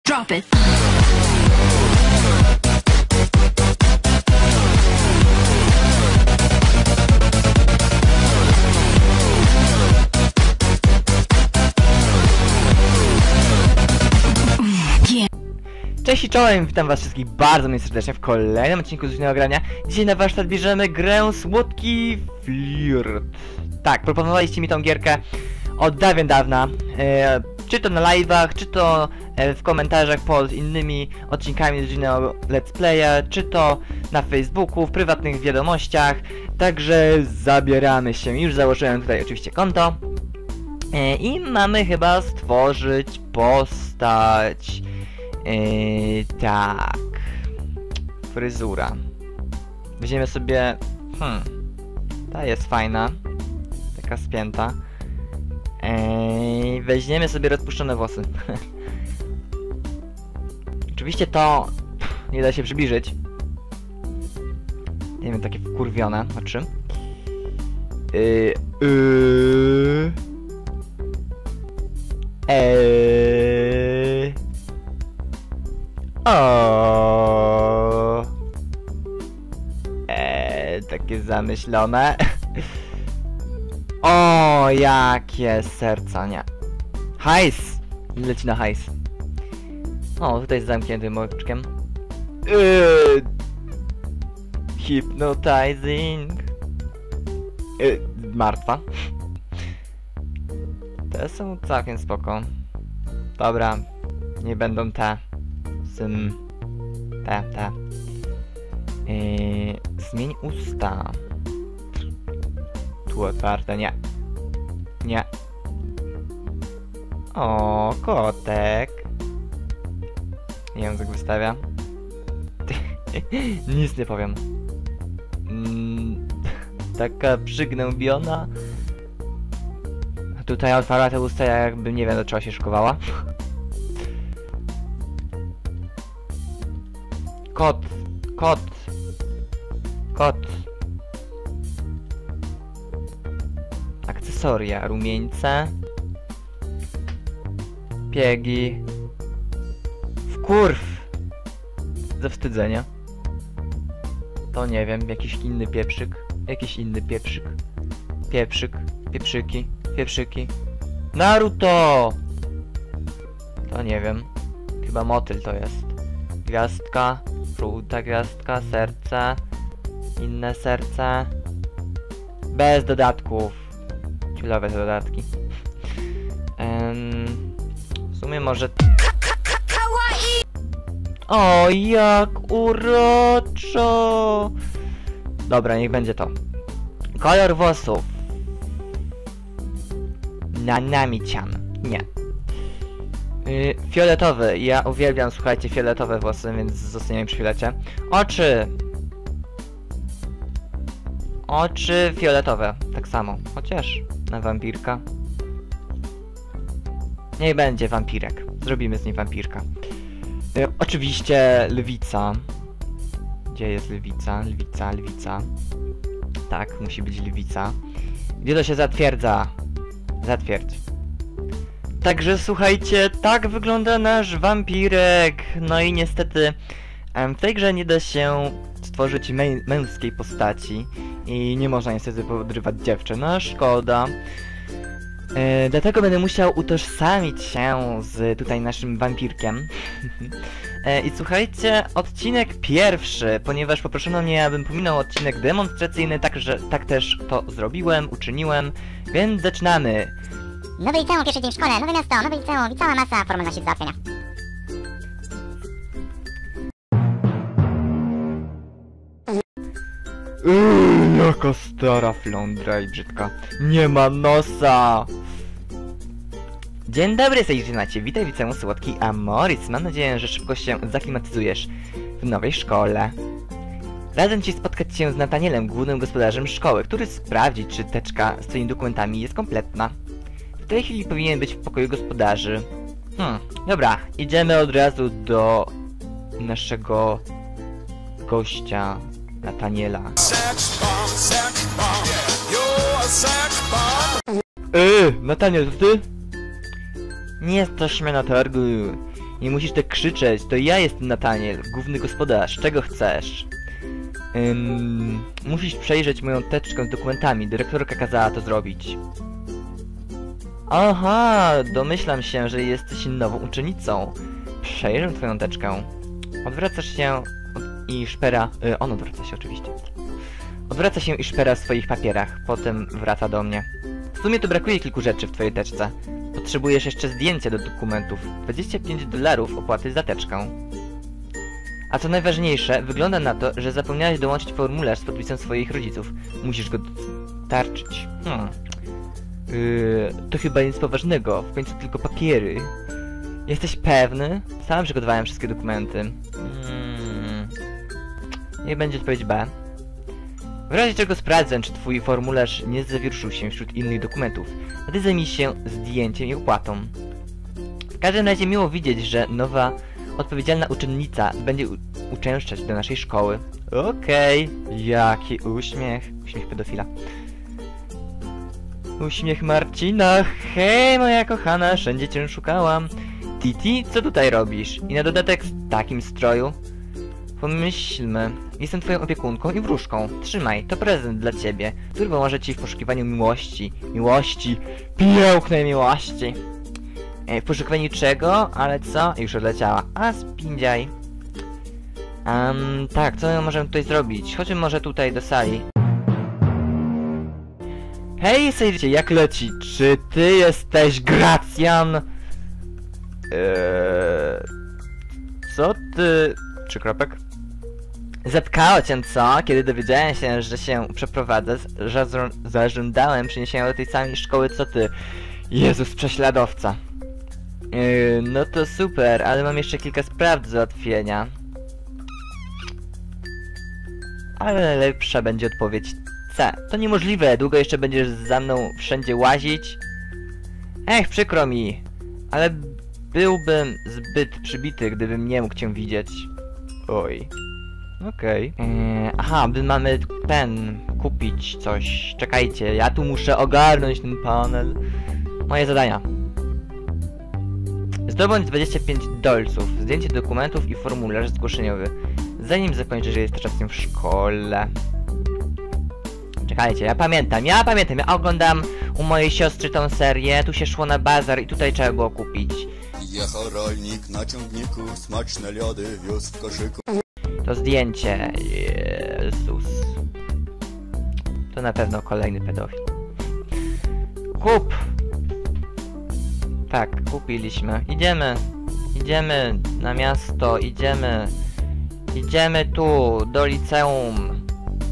Drop it. Cześć i czołem, witam was wszystkich bardzo serdecznie w kolejnym odcinku z Luźnego Grania. Dzisiaj na warsztat bierzemy grę Słodki Flirt. Tak, proponowaliście mi tą gierkę od dawna, czy to na live'ach, czy to w komentarzach pod innymi odcinkami Luźnego Let's Playa, czy to na Facebooku, w prywatnych wiadomościach. Także zabieramy się, już założyłem tutaj oczywiście konto. I mamy chyba stworzyć postać. Tak. Fryzura. Weźmiemy sobie... ta jest fajna. Taka spięta. Weźmiemy sobie rozpuszczone włosy. Oczywiście to... nie da się przybliżyć. Nie wiem, takie wkurwione oczy. O, takie zamyślone. O, jakie serca, nie. Hajs! Leci na hajs. O, tutaj z zamkniętym oczkiem. Hypnotizing. Martwa. Te są całkiem spoko. Dobra, nie będą te. Te. Zmień usta. Tu otwarte, nie. Nie. O, kotek. Język wystawia. Nic nie powiem. Taka przygnębiona. A tutaj otwarła te usta, jakby nie wiem, do czego się szykowała. Kot. Akcesoria, rumieńce. Piegi. Wkurw! Zawstydzenie. To nie wiem, jakiś inny pieprzyk. Pieprzyki. Naruto! To nie wiem. Chyba motyl to jest. Gwiazdka. Żółta gwiazdka, serce, inne serce, bez dodatków, ciulowe te dodatki. W sumie może... O, jak uroczo! Dobra, niech będzie to. Kolor włosów. Nanami-chan. Nie. Fioletowy. Ja uwielbiam, słuchajcie, fioletowe włosy, więc zostaniemy przy fiolecie. Oczy fioletowe. Tak samo. Chociaż na wampirka. Niech będzie wampirek. Zrobimy z niej wampirka. Oczywiście lwica. Gdzie jest lwica? Lwica. Tak, musi być lwica. Gdzie to się zatwierdza? Zatwierdź. Także słuchajcie, tak wygląda nasz wampirek. No i niestety w tej grze nie da się stworzyć męskiej postaci i nie można niestety podrywać dziewczyn. No szkoda. Dlatego będę musiał utożsamić się z tutaj naszym wampirkiem. I słuchajcie, odcinek pierwszy, ponieważ poproszono mnie, abym pominął odcinek demonstracyjny, także tak też to zrobiłem, uczyniłem, więc zaczynamy. Nowe liceum, pierwszy dzień w szkole, nowe miasto, nowe liceum i cała masa formalności do załatwienia. Jaka stara flądra i brzydka. Nie ma nosa! Dzień dobry, sejrzynacie. Witaj w liceum Słodki Amoris. Mam nadzieję, że szybko się zaklimatyzujesz w nowej szkole. Radzę ci spotkać się z Natanielem, głównym gospodarzem szkoły, który sprawdzi, czy teczka z twoimi dokumentami jest kompletna. W tej chwili powinien być w pokoju gospodarzy. Dobra, idziemy od razu do naszego gościa, Nataniela. Nataniel, to ty? Nie jesteśmy na targu. Nie musisz tak krzyczeć, to ja jestem Nataniel, główny gospodarz. Czego chcesz? Musisz przejrzeć moją teczkę z dokumentami. Dyrektorka kazała to zrobić. Aha, domyślam się, że jesteś nową uczennicą. Przejrzę twoją teczkę. Odwracasz się i szpera... on odwraca się oczywiście. Odwraca się i szpera w swoich papierach. Potem wraca do mnie. W sumie tu brakuje kilku rzeczy w twojej teczce. Potrzebujesz jeszcze zdjęcia do dokumentów. $25 opłaty za teczkę. A co najważniejsze, wygląda na to, że zapomniałeś dołączyć formularz z podpisem swoich rodziców. Musisz go dostarczyć. To chyba nic poważnego. W końcu tylko papiery. Jesteś pewny? Sam przygotowałem wszystkie dokumenty. Niech będzie odpowiedź B. W razie czego sprawdzę, czy twój formularz nie zawieruszył się wśród innych dokumentów. A ty zajmij się zdjęciem i opłatą. W każdym razie miło widzieć, że nowa, odpowiedzialna uczennica będzie uczęszczać do naszej szkoły. Okej. Jaki uśmiech. Uśmiech pedofila. Uśmiech Marcina. Hej, moja kochana, wszędzie cię szukałam. Titi, co tutaj robisz? I na dodatek w takim stroju? Pomyślmy. Jestem twoją opiekunką i wróżką. Trzymaj, to prezent dla ciebie, który pomoże ci w poszukiwaniu miłości. Miłości. Pięknej miłości. W poszukiwaniu czego? Ale co? Już odleciała. A spindziaj. Tak, co możemy tutaj zrobić? Chodźmy może tutaj do sali. Hej, Sejdzie, jak leci? Czy ty jesteś Gracjan? Co ty... 3 kropek? Zatkało cię, co? Kiedy dowiedziałem się, że się przeprowadzę, zażądałem przeniesienia do tej samej szkoły co ty. Jezus, prześladowca. No to super, ale mam jeszcze kilka spraw do załatwienia. Ale lepsza będzie odpowiedź C. To niemożliwe, długo jeszcze będziesz za mną wszędzie łazić? Ech, przykro mi, ale byłbym zbyt przybity, gdybym nie mógł cię widzieć. Oj. Okej. Aha, my mamy kupić coś. Czekajcie, ja tu muszę ogarnąć ten panel. Moje zadania. Zdobądź $25. Zdjęcie dokumentów i formularz zgłoszeniowy. Zanim zakończysz rejestrację w szkole. Czekajcie, ja pamiętam, ja oglądam u mojej siostry tą serię, tu się szło na bazar i tutaj trzeba było kupić. Jechał rolnik na ciągniku, smaczne lody wiózł w koszyku. To zdjęcie, Jezus. To na pewno kolejny pedofil. Kup! Tak, kupiliśmy. Idziemy na miasto, idziemy tu, do liceum.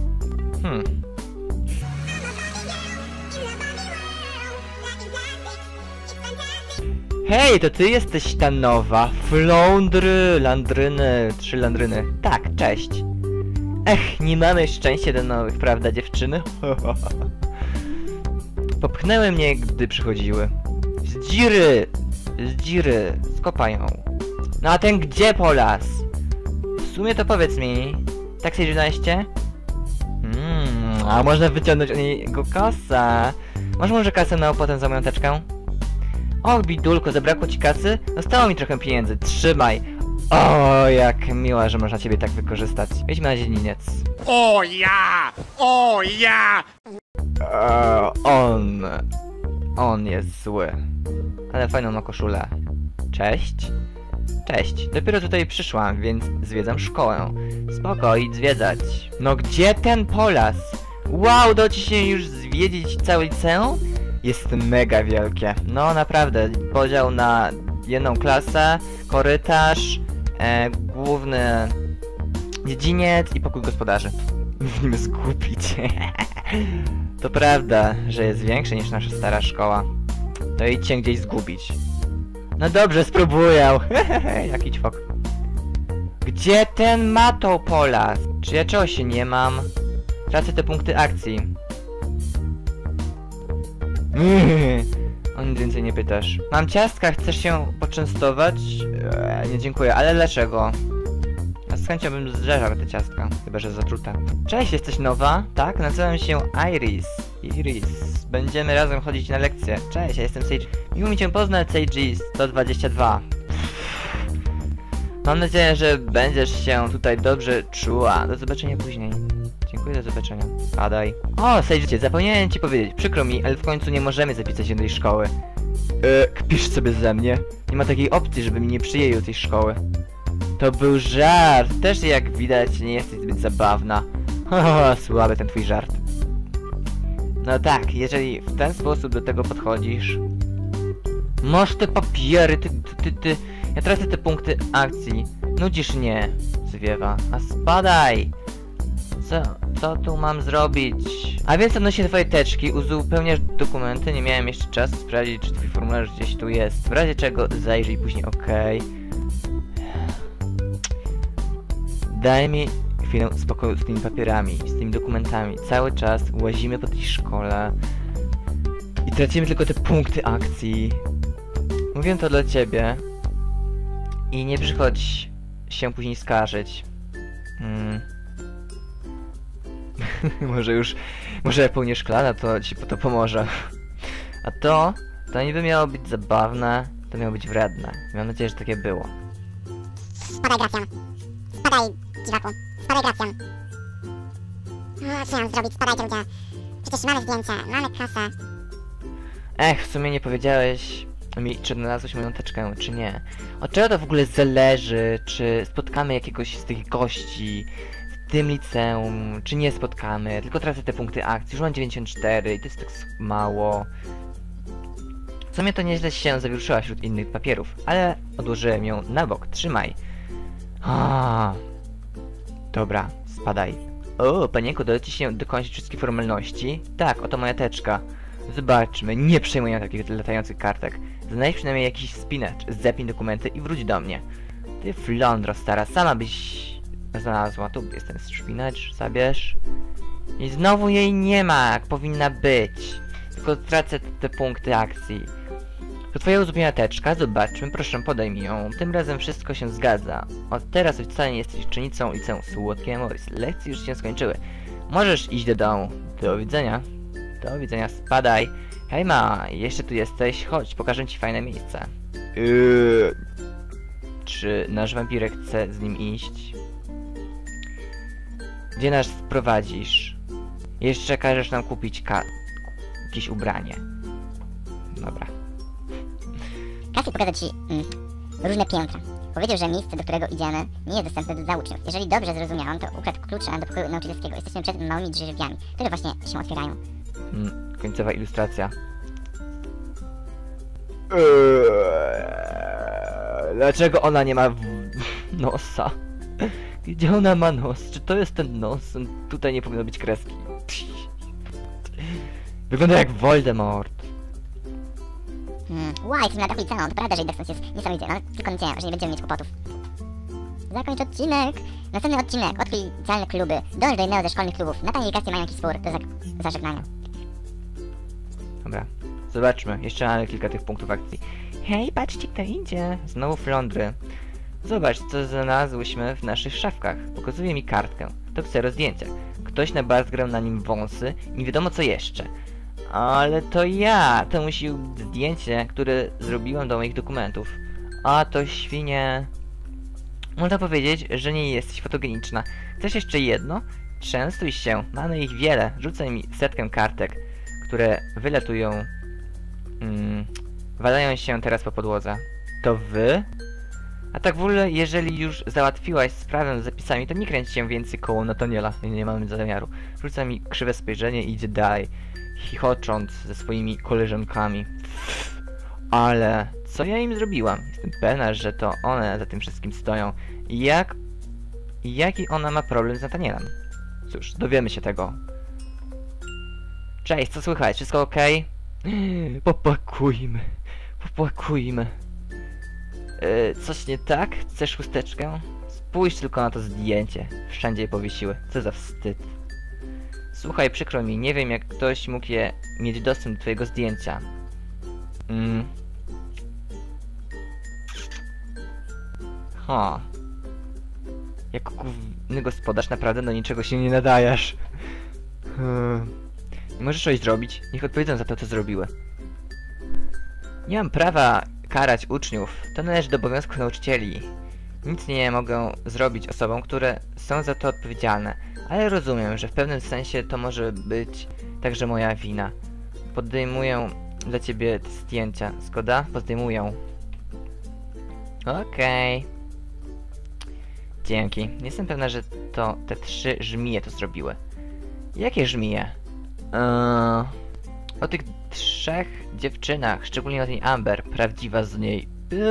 Hej, to ty jesteś ta nowa. Landryny, 3 landryny. Tak, cześć. Ech, nie mamy szczęścia do nowych, prawda dziewczyny? Popchnęły mnie, gdy przychodziły. Zdziry, skopaj ją. No a ten gdzie polas? W sumie to powiedz mi. Taksy 11? A można wyciągnąć od niego kasę. Masz może kasę na opłatę za moją teczkę? Och, bidulko, zabrakło ci kasy? Zostało mi trochę pieniędzy, trzymaj. O, jak miła, że można ciebie tak wykorzystać. Wejdźmy na dziedziniec. O ja! O ja! On jest zły. Ale fajną ma koszulę. Cześć. Cześć, dopiero tutaj przyszłam, więc zwiedzam szkołę. Spoko, idź zwiedzać. No gdzie ten polas? Wow, udało ci się już zwiedzić całe liceum? Jest mega wielkie. No naprawdę, podział na jedną klasę, korytarz, główny dziedziniec i pokój gospodarzy. W nim zgubić. To prawda, że jest większy niż nasza stara szkoła. To idź się gdzieś zgubić. No dobrze, spróbuję. Jaki ćwok. Gdzie ten Matopolas? Czy ja czegoś się nie mam? Tracę te punkty akcji. O nic więcej nie pytasz. Mam ciastka, chcesz się poczęstować? Nie dziękuję, ale dlaczego? Ja z chęcią bym zżerał te ciastka, chyba że zatrute. Cześć, jesteś nowa? Tak, nazywam się Iris. Będziemy razem chodzić na lekcje. Cześć, ja jestem Sage. Miło mi cię poznać, Sage 122. Mam nadzieję, że będziesz się tutaj dobrze czuła. Do zobaczenia później. Dziękuję, do zobaczenia. Padaj. O, Sage, zapomniałem ci powiedzieć. Przykro mi, ale w końcu nie możemy zapisać się do tej szkoły. Kpisz sobie ze mnie? Nie ma takiej opcji, żeby mi nie przyjęli do tej szkoły. To był żart. Też jak widać nie jesteś zbyt zabawna. Haha, słaby ten twój żart. No tak, jeżeli w ten sposób do tego podchodzisz... Masz te papiery, ty... Ja tracę te punkty akcji. Nudzisz mnie, zwiewa. A spadaj! Co tu mam zrobić? A więc odnośnie twojej teczki, uzupełniasz dokumenty. Nie miałem jeszcze czasu sprawdzić, czy twój formularz gdzieś tu jest. W razie czego zajrzyj później, okej. Daj mi chwilę spokoju z tymi papierami, z tymi dokumentami. Cały czas łazimy po tej szkole i tracimy tylko te punkty akcji. Mówię to dla ciebie i nie przychodź się później skarżyć. Może jak pełnię szklana, to ci to pomoże. A to niby miało być zabawne, to miało być wredne. Mam nadzieję, że takie było. Spadaj, Gracjan. Spadaj, dziwaku. Spadaj, Gracjan. O, co mam zrobić? Spadajcie, ludzie. Przecież mamy zdjęcia, mamy kasę. Ech, w sumie nie powiedziałeś mi, czy znalazłeś moją teczkę, czy nie. Od czego to w ogóle zależy, czy spotkamy jakiegoś z tych gości w tym liceum, czy nie spotkamy, tylko tracę te punkty akcji, już mam 94 i to jest tak mało. W sumie to nieźle się zawieruszyła wśród innych papierów, ale odłożyłem ją na bok, trzymaj. Dobra, spadaj. O, panienko, doleci się dokończyć wszystkie formalności? Tak, oto moja teczka. Zobaczmy, nie przejmuję takich latających kartek. Znajdź przynajmniej jakiś spinacz, zepnij dokumenty i wróć do mnie. Ty flądro stara, sama byś znalazła. Tu jest ten szpinacz, zabierz. I znowu jej nie ma, jak powinna być. Tylko tracę te punkty akcji. To twoja uzupełniona teczka, zobaczmy, proszę podaj mi ją. Tym razem wszystko się zgadza. Od teraz oficjalnie jesteś uczennicą liceum Słodkie Morris. Lekcje już się skończyły. Możesz iść do domu. Do widzenia. Do widzenia, spadaj. Hej ma, jeszcze tu jesteś? Chodź, pokażę ci fajne miejsce. Czy nasz wampirek chce z nim iść? Gdzie nas prowadzisz? Jeszcze każesz nam kupić jakieś ubranie. Dobra. Cassie pokaże ci różne piętra. Powiedział, że miejsce, do którego idziemy, nie jest dostępne dla uczniów. Jeżeli dobrze zrozumiałam, to ukradł klucze do pokoju nauczycielskiego. Jesteśmy przed małymi drzwiami, które właśnie się otwierają. Końcowa ilustracja. Dlaczego ona nie ma nosa? Gdzie ona ma nos? Czy to jest ten nos? Tutaj nie powinno być kreski. Wygląda jak Voldemort. Wow, jesteśmy na dachu liceum. To prawda, że ich jest niesamowity, no tylko nadzieję, że nie będziemy mieć kłopotów. Zakończ odcinek. Następny odcinek. Odkryj licealne kluby. Dąż do jednego ze szkolnych klubów. Natan i Cassie mają jakiś spór do zażegnania. Dobra, zobaczmy. Jeszcze mamy kilka tych punktów akcji. Hej, patrzcie, kto idzie. Znowu flądry. Zobacz, co znalazłyśmy w naszych szafkach. Pokazuje mi kartkę. To ksero zdjęcia. Ktoś nabarzgrał na nim wąsy i nie wiadomo co jeszcze. Ale to ja! To musi być zdjęcie, które zrobiłam do moich dokumentów. A to świnie... Można powiedzieć, że nie jesteś fotogeniczna. Chcesz jeszcze jedno? Częstuj się. Mamy ich wiele. Rzucaj mi setkę kartek, które wylatują... walają się teraz po podłodze. To wy? A tak w ogóle, jeżeli już załatwiłaś sprawę z zapisami, to nie kręć się więcej koło Nataniela. Nie mamy zamiaru. Rzuca mi krzywe spojrzenie i idzie dalej, chichocząc ze swoimi koleżankami. Ale co ja im zrobiłam? Jestem pewna, że to one za tym wszystkim stoją. Jaki ona ma problem z Natanielem? Cóż, dowiemy się tego. Cześć, co słychać? Wszystko okej? Popłakujmy. Popłakujmy. Coś nie tak? Chcesz chusteczkę? Spójrz tylko na to zdjęcie. Wszędzie je powiesiły. Co za wstyd. Słuchaj, przykro mi, nie wiem jak ktoś mógł mieć dostęp do twojego zdjęcia. Jako główny gospodarz naprawdę do niczego się nie nadajesz. Nie możesz coś zrobić? Niech odpowiedzą za to, co zrobiły. Nie mam prawa karać uczniów. To należy do obowiązków nauczycieli. Nic nie mogę zrobić osobom, które są za to odpowiedzialne, ale rozumiem, że w pewnym sensie to może być także moja wina. Podejmuję dla ciebie te zdjęcia, zgoda? Podejmuję. Okej. Dzięki. Nie jestem pewna, że to te 3 żmije to zrobiły. Jakie żmije? O tych 3 dziewczynach, szczególnie o tej Amber, prawdziwa z niej.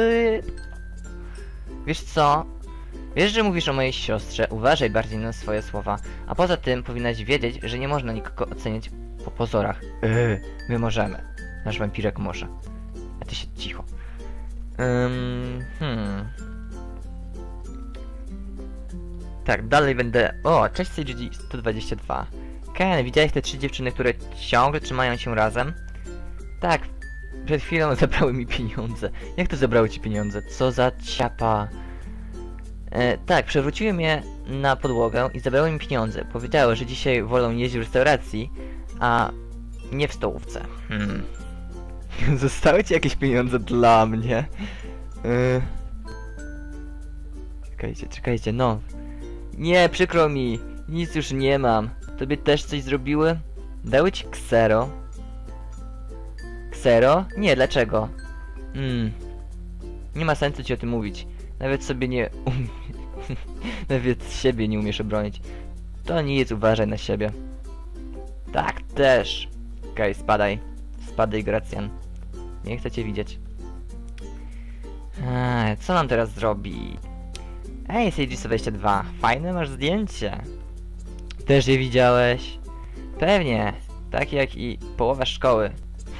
Wiesz co? Wiesz, że mówisz o mojej siostrze, uważaj bardziej na swoje słowa. A poza tym powinnaś wiedzieć, że nie można nikogo oceniać po pozorach. My możemy. Nasz wampirek może. A ty się cicho. Tak, dalej będę... O, cześć CGG 122. Ken, widziałeś te 3 dziewczyny, które ciągle trzymają się razem? Tak, przed chwilą zabrały mi pieniądze. Jak to zabrały ci pieniądze? Co za ciapa. Tak, przewróciłem je na podłogę i zabrały mi pieniądze. Powiedziały, że dzisiaj wolą jeść w restauracji, a nie w stołówce. Zostały ci jakieś pieniądze dla mnie? Czekajcie, no. Nie, przykro mi. Nic już nie mam. Tobie też coś zrobiły? Dały ci ksero? Ksero? Nie, dlaczego? Nie ma sensu ci o tym mówić. Nawet sobie nie Nawet siebie nie umiesz obronić. To nic, uważaj na siebie. Tak, też. Okej, spadaj. Spadaj, Gracjan. Nie chcę cię widzieć. Co mam teraz zrobić? Ej, CG122, fajne masz zdjęcie. Też je widziałeś? Pewnie, tak jak i połowa szkoły.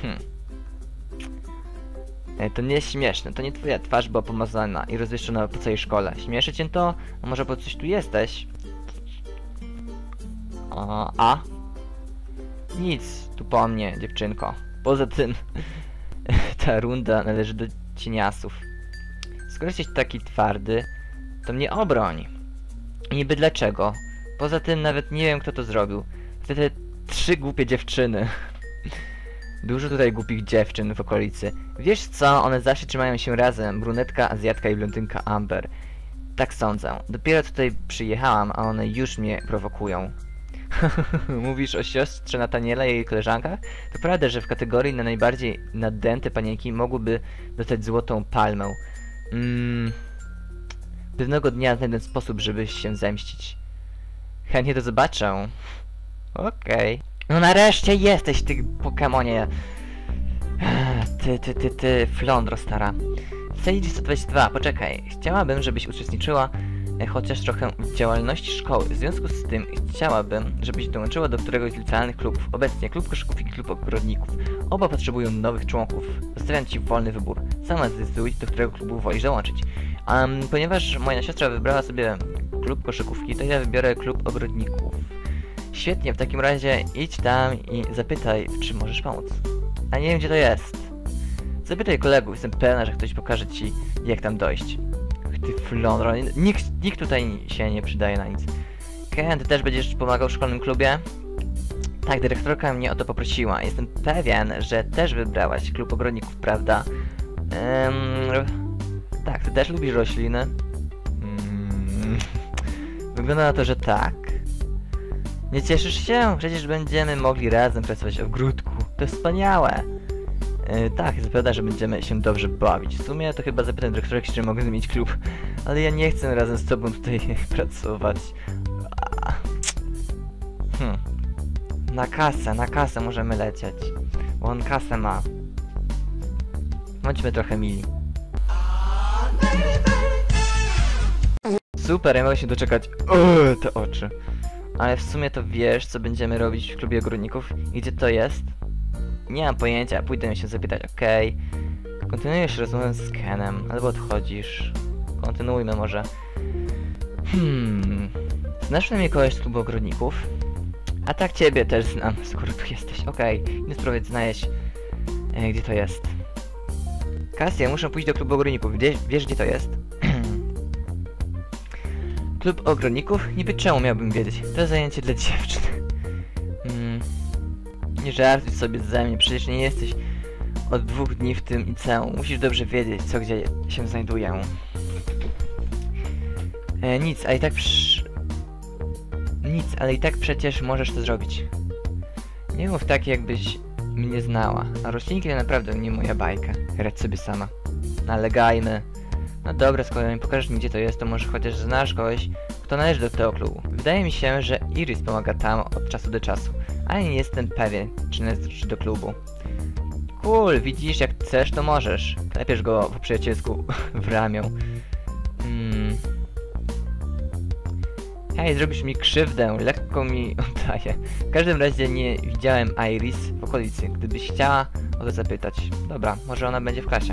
To nie jest śmieszne, to nie twoja twarz była pomazana i rozwieszona po całej szkole. Śmieszy cię to? A może po coś tu jesteś? Nic, tu po mnie, dziewczynko. Poza tym, ta runda należy do cieniasów. Skoro jesteś taki twardy, to mnie obroń. Niby dlaczego? Poza tym nawet nie wiem, kto to zrobił. Te 3 głupie dziewczyny. Dużo tutaj głupich dziewczyn w okolicy. Wiesz co? One zawsze trzymają się razem. Brunetka, azjatka i blondynka Amber. Tak sądzę. Dopiero tutaj przyjechałam, a one już mnie prowokują. Mówisz o siostrze Nataniela i jej koleżankach? To prawda, że w kategorii na najbardziej nadęte panienki mogłyby dostać złotą palmę. Pewnego dnia znajdę sposób, żeby się zemścić. Chętnie to zobaczę. Okej. No nareszcie jesteś, ty Pokemonie. Ty, Flondro stara. Sage 122, poczekaj. Chciałabym, żebyś uczestniczyła chociaż trochę w działalności szkoły. W związku z tym chciałabym, żebyś dołączyła do któregoś z licealnych klubów. Obecnie klub koszykówki i klub ogrodników. Oba potrzebują nowych członków. Zostawiam ci wolny wybór. Sama zdecyduj, do którego klubu wolisz dołączyć. Ponieważ moja siostra wybrała sobie klub koszykówki, to ja wybiorę klub ogrodników. Świetnie, w takim razie idź tam i zapytaj, czy możesz pomóc. A nie wiem, gdzie to jest. Zapytaj kolegów, jestem pewna, że ktoś pokaże ci, jak tam dojść. Ty Flondro, nikt tutaj się nie przydaje na nic. Ken, ty też będziesz pomagał w szkolnym klubie? Tak, dyrektorka mnie o to poprosiła. Jestem pewien, że też wybrałaś klub ogrodników, prawda? Tak, ty też lubisz rośliny? Wygląda na to, że tak. Nie cieszysz się? Przecież będziemy mogli razem pracować w ogródku. To wspaniałe. Tak, zapowiada, że będziemy się dobrze bawić. W sumie to chyba zapytam dyrektorek, czy mogę zmienić klub. Ale ja nie chcę razem z tobą tutaj pracować. Na kasę możemy lecieć. Bo on kasę ma. Bądźmy trochę mili. Super, ja mogę się doczekać. Te oczy. Ale w sumie to wiesz, co będziemy robić w klubie ogrodników? I gdzie to jest? Nie mam pojęcia, pójdę się zapytać, okej. Kontynuujesz rozmowę z Kenem, albo odchodzisz. Kontynuujmy może. Znasz mnie kogoś z klubu ogrodników? A tak ciebie też znam, skoro tu jesteś. Okej, nie spróbuj znaleźć, gdzie to jest. Kasia, muszę pójść do klubu ogrodników. Wiesz, gdzie to jest? Klub ogrodników? Niby czemu miałbym wiedzieć? To zajęcie dla dziewczyn. Nie żartuj sobie ze mnie, przecież nie jesteś od 2 dni w tym liceum. Musisz dobrze wiedzieć, co gdzie się znajduje. Nic, ale i tak przecież możesz to zrobić. Nie mów tak, jakbyś mnie znała. A roślinki to naprawdę nie moja bajka. Radź sobie sama. Nalegajmy. No dobra, skoro nie pokażesz mi, gdzie to jest, to może chociaż znasz kogoś, kto należy do tego klubu. Wydaje mi się, że Iris pomaga tam od czasu do czasu, ale nie jestem pewien, czy należy do klubu. Cool, widzisz, jak chcesz, to możesz. Klepiesz go po przyjacielsku w ramię. Hej, zrobisz mi krzywdę, lekko mi oddaje. W każdym razie nie widziałem Iris w okolicy. Gdybyś chciała o to zapytać. Dobra, może ona będzie w klasie.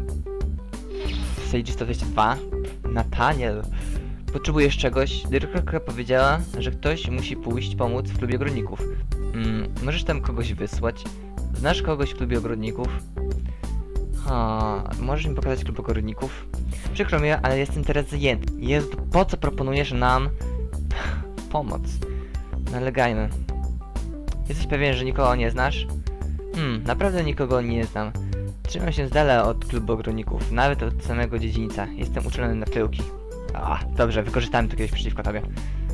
Sage 122. Nathaniel. Potrzebujesz czegoś? Dyrektorka powiedziała, że ktoś musi pójść pomóc w klubie ogrodników. Możesz tam kogoś wysłać? Znasz kogoś w klubie ogrodników? Możesz mi pokazać klub ogrodników? Przykro mi, ale jestem teraz zajęty. Jezu, po co proponujesz nam pomoc? Nalegajmy. Jesteś pewien, że nikogo nie znasz? Naprawdę nikogo nie znam. Trzymam się z dala od klubu ogrodników, nawet od samego dziedzińca. Jestem uczulony na pyłki. Dobrze, wykorzystałem to kiedyś przeciwko tobie.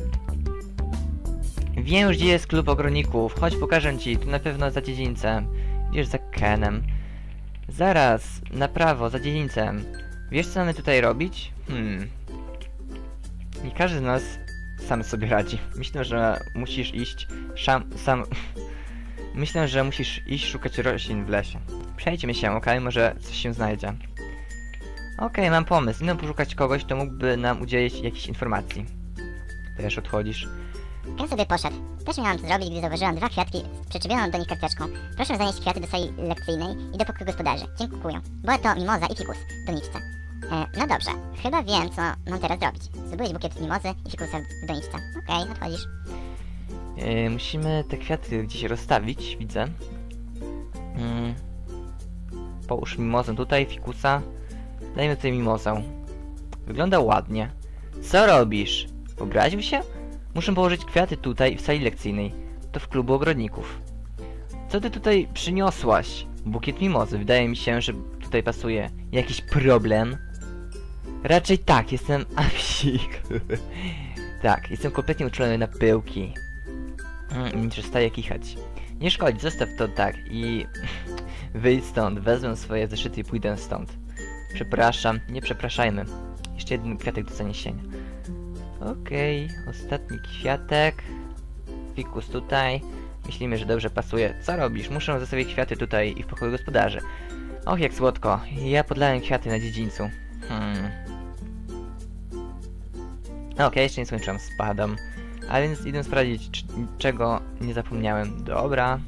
Wiem już, gdzie jest klub ogrodników. Chodź, pokażę ci. Tu na pewno za dziedzińcem. Idziesz za Kenem. Zaraz, na prawo, za dziedzińcem. Wiesz, co mamy tutaj robić? Nie każdy z nas sam sobie radzi. Myślę, że musisz iść Myślę, że musisz iść szukać roślin w lesie. Przejdźmy się, okej? Może coś się znajdzie. Okej, mam pomysł. Idę poszukać kogoś, kto mógłby nam udzielić jakichś informacji. Też odchodzisz. Ken sobie poszedł. Też miałam to zrobić, gdy zauważyłam 2 kwiatki z przyczepioną do nich karteczką. Proszę zanieść kwiaty do sali lekcyjnej i do pokoju gospodarzy. Dziękuję. Była to mimoza i fikus w doniczce. No dobrze. Chyba wiem, co mam teraz zrobić. Zdobyłeś bukiet mimozy i fikusa w doniczce. Okej, odchodzisz. Musimy te kwiaty gdzieś rozstawić, widzę. Połóż mimozę tutaj, fikusa. Dajmy tutaj mimozę. Wygląda ładnie. Co robisz? Obraził się? Muszę położyć kwiaty tutaj w sali lekcyjnej. To w klubu ogrodników. Co ty tutaj przyniosłaś? Bukiet mimozy. Wydaje mi się, że tutaj pasuje. Jakiś problem? Raczej tak, jestem psik. Tak, jestem kompletnie uczulony na pyłki. Nie przestaję kichać. Nie szkodzi, zostaw to tak i... wyjdź stąd, wezmę swoje zeszyty i pójdę stąd. Przepraszam, nie przepraszajmy. Jeszcze jeden kwiatek do zaniesienia. Okej, ostatni kwiatek. Fikus tutaj. Myślimy, że dobrze pasuje. Co robisz? Muszę zostawić kwiaty tutaj i w pokoju gospodarzy. Och, jak słodko. Ja podlałem kwiaty na dziedzińcu. Okej, jeszcze nie skończyłam, spadam. A więc idę sprawdzić, czego nie zapomniałem. Dobra.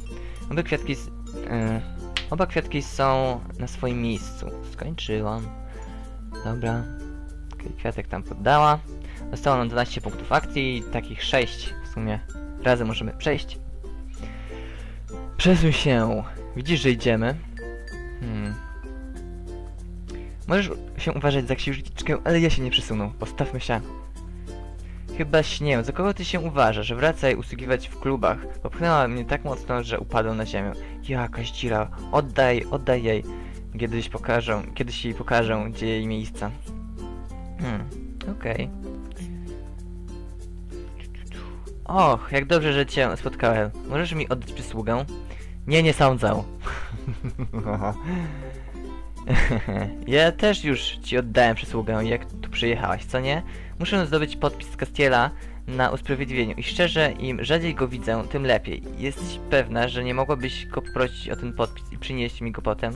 Oba kwiatki są na swoim miejscu. Skończyłam. Dobra. Okej, kwiatek tam poddała. Zostało nam 12 punktów akcji i takich 6 w sumie. Razem możemy przejść. Przesuń się. Widzisz, że idziemy? Możesz się uważać za księżniczkę, ale ja się nie przesunę. Postawmy się. Chyba śnię. Za kogo ty się uważasz? Wracaj usługiwać w klubach. Popchnęła mnie tak mocno, że upadłem na ziemię. Jakaś dzira. Oddaj jej. Kiedyś jej pokażę, gdzie jej miejsce. Okej. Och, jak dobrze, że cię spotkałem. Możesz mi oddać przysługę? Nie sądzę. Ja też już ci oddałem przysługę, jak tu przyjechałaś, co nie? Muszę zdobyć podpis z Castiela na usprawiedliwieniu i szczerze, im rzadziej go widzę, tym lepiej. Jesteś pewna, że nie mogłabyś go poprosić o ten podpis i przynieść mi go potem?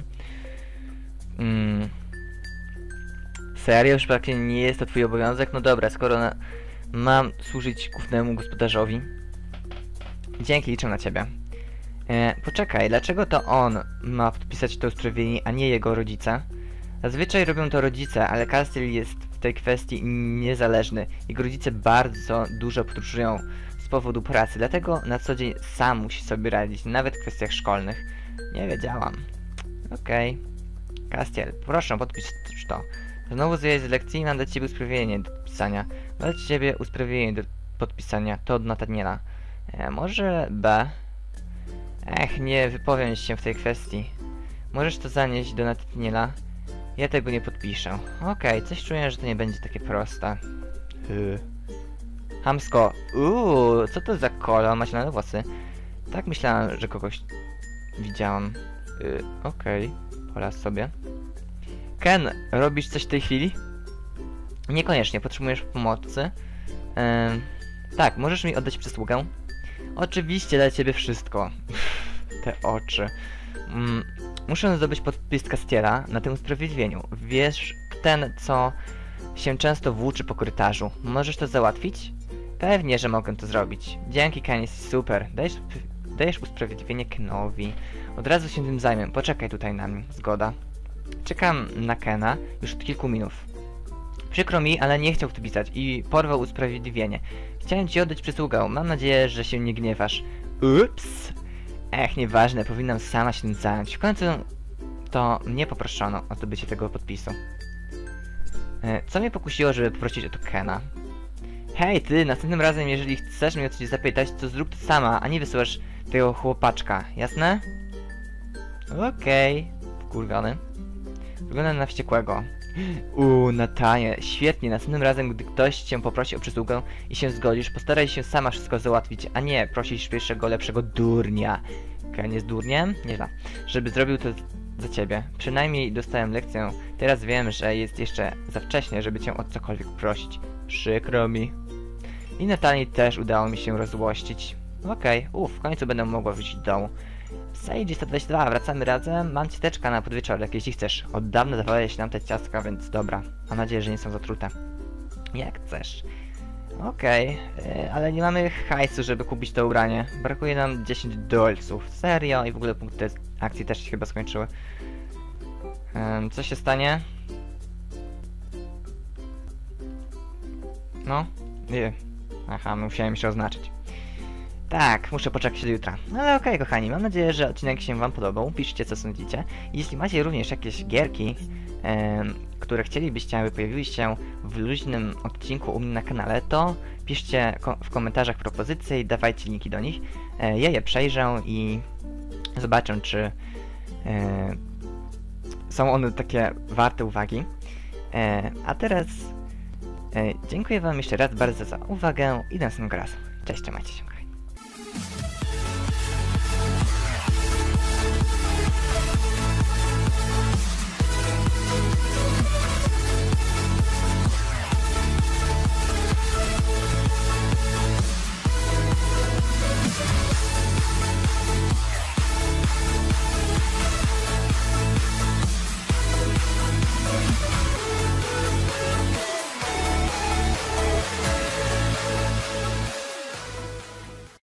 Serio? Już praktycznie nie jest to twój obowiązek? No dobra, skoro mam służyć głównemu gospodarzowi. Dzięki, liczę na ciebie. Poczekaj, dlaczego to on ma podpisać to usprawiedliwienie, a nie jego rodzice? Zazwyczaj robią to rodzice, ale Castiel jest w tej kwestii niezależny. Jego rodzice bardzo dużo podróżują z powodu pracy, dlatego na co dzień sam musi sobie radzić, nawet w kwestiach szkolnych. Nie wiedziałam. Okej. Castiel, proszę, podpisz to. Znowu zjeść z lekcji i mam dla ciebie usprawiedliwienie do podpisania. Mam dla ciebie usprawiedliwienie do podpisania, to od Nathaniela. Może B? Nie wypowiem się w tej kwestii. Możesz to zanieść do Nathaniela? Ja tego nie podpiszę. Okej, coś czuję, że to nie będzie takie proste. Hamsko. Co to za kolor? Ma ślane włosy. Tak myślałem, że kogoś widziałam. Okej. Poraz sobie. Ken, robisz coś w tej chwili? Niekoniecznie, potrzebujesz pomocy. Tak, możesz mi oddać przysługę? Oczywiście dla ciebie wszystko. Te oczy. Muszę zdobyć podpis Castiela na tym usprawiedliwieniu. Wiesz, ten, co się często włóczy po korytarzu. Możesz to załatwić? Pewnie, że mogę to zrobić. Dzięki, Ken, super. Dajesz usprawiedliwienie Kenowi. Od razu się tym zajmę. Poczekaj tutaj na mnie. Zgoda. Czekam na Kena już od kilku minut. Przykro mi, ale nie chciał tu pisać i porwał usprawiedliwienie. Chciałem ci oddać przysługę. Mam nadzieję, że się nie gniewasz. Ups! Nieważne, powinnam sama się tym zająć. W końcu to mnie poproszono o zdobycie tego podpisu. Co mnie pokusiło, żeby poprosić o to Kena? Hej ty, następnym razem, jeżeli chcesz mnie o coś zapytać, to zrób to sama, a nie wysyłasz tego chłopaczka, jasne? Okej. Wkurwiony. Wygląda na wściekłego. Natanie, świetnie. Następnym razem, gdy ktoś cię poprosi o przysługę i się zgodzisz, postaraj się sama wszystko załatwić, a nie prosisz pierwszego, lepszego durnia. Ken jest durniem? Nie da. Żeby zrobił to za ciebie. Przynajmniej dostałem lekcję. Teraz wiem, że jest jeszcze za wcześnie, żeby cię o cokolwiek prosić. Przykro mi. I Natanii też udało mi się rozłościć. Okej, w końcu będę mogła wrócić do domu. Sage 122, wracamy razem. Mam ciasteczka na podwieczorek, jeśli chcesz. Od dawna dawałeś nam te ciastka, więc dobra. Mam nadzieję, że nie są zatrute. Jak chcesz. Okej, ale nie mamy hajsu, żeby kupić to ubranie. Brakuje nam 10 dolców. Serio? I w ogóle punkty akcji też się chyba skończyły. Co się stanie? No? Nie. Aha, musiałem się oznaczyć. Tak, muszę poczekać do jutra. Ale okej, kochani, mam nadzieję, że odcinek się wam podobał. Piszcie, co sądzicie. I jeśli macie również jakieś gierki, które chcielibyście, aby pojawiły się w luźnym odcinku u mnie na kanale, to piszcie w komentarzach propozycje i dawajcie linki do nich. Ja je przejrzę i zobaczę, czy są one takie warte uwagi. A teraz dziękuję wam jeszcze raz bardzo za uwagę i do następnego razu. Cześć, trzymajcie się, kochani.